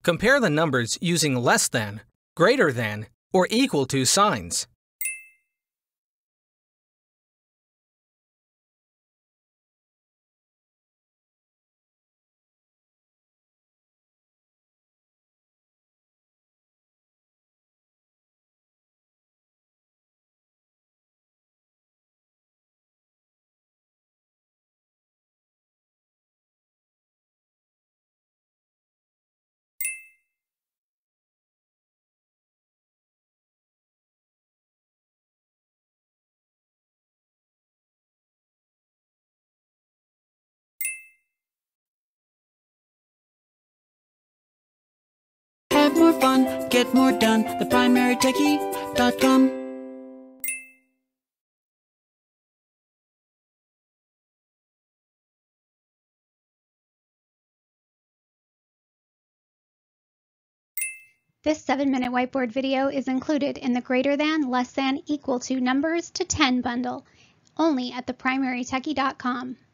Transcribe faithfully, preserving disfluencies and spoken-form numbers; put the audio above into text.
Compare the numbers using less than, greater than, or equal to signs. Have more fun, get more done, the primary techie dot com. This seven minute whiteboard video is included in the greater than, less than, equal to numbers to ten bundle, only at the primary techie dot com.